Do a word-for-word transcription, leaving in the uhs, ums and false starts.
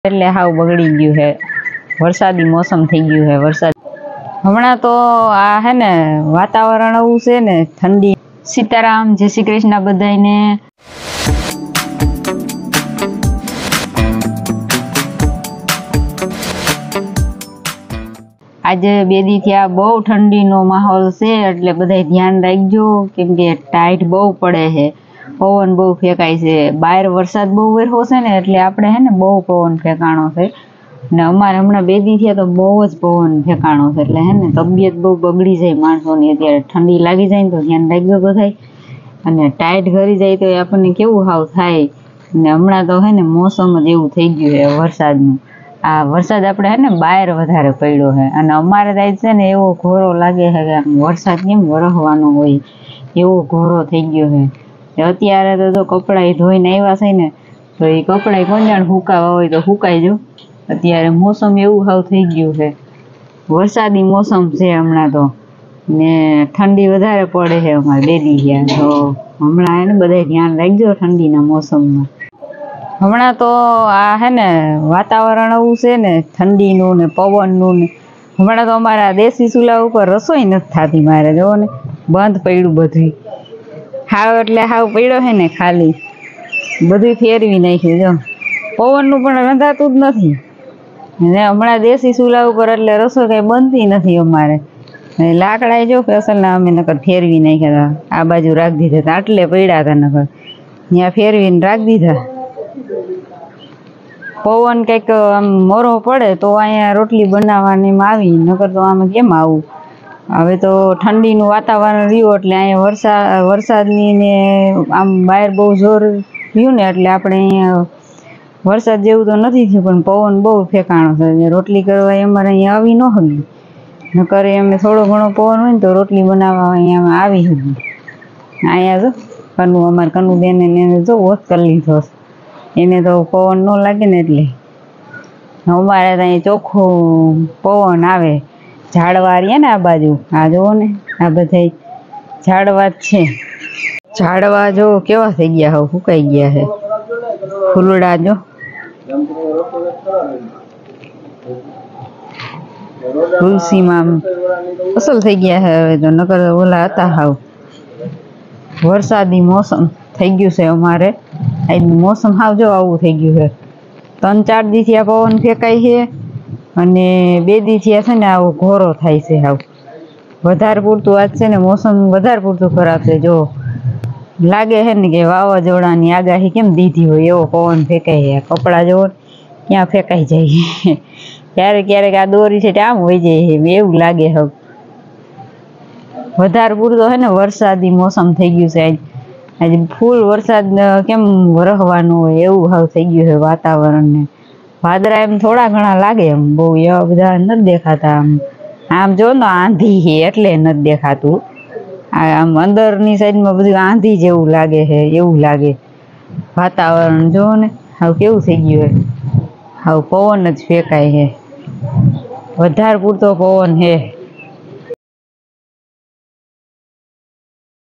એટલે હાવ બગડી ગયું है वरसादी मौसम थी गયું है वरसाद हमणा तो आ है ने वातावरण एवं छे ने ठंडी। सीताराम जय श्री कृष्ण बधाईने। आज बे दी थी आ बहु ठंडी नो माहौल से एटले बधाई ध्यान राखजो केम के टाइट बहु पड़े है, पवन बहु फेंकाय छे। बाहर वरसाद बहु वेरहो छे ने एटले आपणे है ने बहु पवन फेंकाणो छे ने अमारे हमणां बे दी थी तो बहु ज पवन फेंकाणो छे एटले है ने तबियत बहु बगड़ी जाय माणसोनी। अत्यारे ठंडी लागी जाय तो ध्यान राखजो बधाई अने टाइट करी जाय तो आपणे केवुं हाव थाय ने हमणां तो है ने मौसम ज एवुं थई गयुं है वरसादनुं। आ वरसाद आपणे है ने बाहर वधारे पड्यो है अने अमारे साइड छे ने एवो घोरो लागे है के आम वरसाद केम वरहवानो होय एवो घोरो थई गयो है। अत्यारे तो जो कपड़ा धोईने आव्या छे ने तो ए कपड़ा कोण जाणे हुकावा होय तो हुकाई जो। अत्यारे मौसम एवुं हाव थई गयुं है वरसादी मौसम छे हमणां तो ने ठंडी वधारे पड़े है अमारे बे दी थया तो हमणां है ने बधाय ध्यान राखजो ठंडीना मौसममां। हमणां तो आ है ने वातावरण एवुं छे ने ठंडीनुं ने पवननुं ने हमणां तो अमारा देशी चूला उपर रसोई नथी थाती मारे जोओ ने बंध पड्युं बधुंय हाव एटले हाव पड्यो है ने खाली बधुंय फेरवी नाख्युं जो पवननुं पण रंधातुं ज नथी ने हमणां देशी चूला उपर एटले रसोई कांई बनती नथी अमारे। लाकड़ा जो के असलना अमे नकर फेरवी नाख्या था आ बाजू राखी दीधा था आटले पड्या था नकर त्यां फेरवीने राखी दीधा। पवन कंईक आम मोरो पड़े तो अहींया रोटली बनाववानी आवी नकर तो आम केम आवुं। हवे तो ठंडीनुं वातावरण रह्युं एटले अहींया वरसाद वरसादनी ने आम बहार बहु जोर रह्युं ने एटले आपणे अहींया वरसाद जेवुं तो नथी थयुं पण पवन बहु फेंकाणो छे। रोटली करवा अमारे अहींया आवी न हगी नकर अमे थोड़ो घणो पवन होय ने तो रोटली बनाववा अहींया आवी हगी। अहींया जो कनु अमारे कनु बेने ने जो वोत कर लीधो एने तो पवन न लागे ने एटले अमारे तो अहीं चोख्खुं पवन आवे। झाड़वा रह्या ने आ बाजू आ जोवो ने आ बधाय झाड़वा ज छे। झाड़वा जो केवा थई गया हाव हुकाई गया है फूलड़ा जो तुलसी में असल थई गया है हवे तो नकर ओला हता हाव। वरसादी मौसम थई गयुं छे अमारे आज मौसम हाव जो आवुं थई गयुं है। त्रण चार दी थी पवन फेंकाय छे अने बे दी थया छे ने आवो घोरो थाय छे हाव वधारे पूरतुं आज छे ने मौसम वधारे पूरतुं खराब छे। जो लागे है ने के वावाजोड़ानी आगाही केम दीधी होय एवो पवन फेंकाय छे। कपड़ा जो क्यां फेंकाई जाय क्यारेक क्यारेक आ दोरी छे आम होई जाय एवुं लागे हाव। वधारे पूरतो है ने वरसादी मौसम थई गयुं छे आज आज फूल वरसाद केम वरहवानो होय एवुं हाव थई गयुं है वातावरण ने। वादळा एम थोड़ा घणा लागे एम बहु एवा बधा नथी देखाता आम आम जो ने आंधी है एटले नथी देखातुं आम अंदरनी साइड में बधुं आंधी जेवुं लागे है एवुं लागे वातावरण जो ने हाव केवुं थई गयुं है हाव पवन ज फेंकाय है वधारे पूरतो पवन है।